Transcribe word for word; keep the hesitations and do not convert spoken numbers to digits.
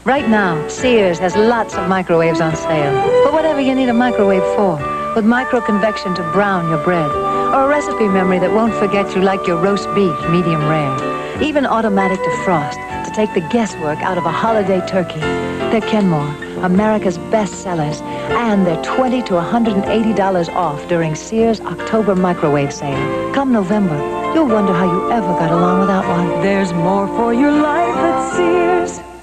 Right now, Sears has lots of microwaves on sale. For whatever you need a microwave for, with micro-convection to brown your bread, or a recipe memory that won't forget you like your roast beef medium rare. Even automatic defrost to take the guesswork out of a holiday turkey. They're Kenmore, America's best sellers, and they're twenty to one hundred eighty dollars off during Sears October microwave sale. Come November, you'll wonder how you ever got along without one. There's more for your life at Sears.